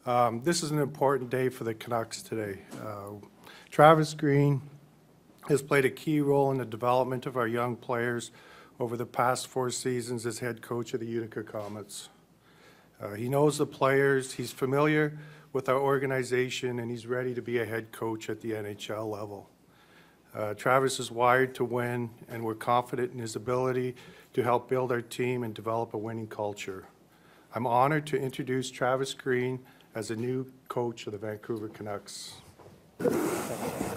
This is an important day for the Canucks today. Travis Green has played a key role in the development of our young players over the past 4 seasons as head coach of the Utica Comets. He knows the players, he's familiar with our organization, and he's ready to be a head coach at the NHL level. Travis is wired to win, and we're confident in his ability to help build our team and develop a winning culture. I'm honored to introduce Travis Green as the new coach of the Vancouver Canucks.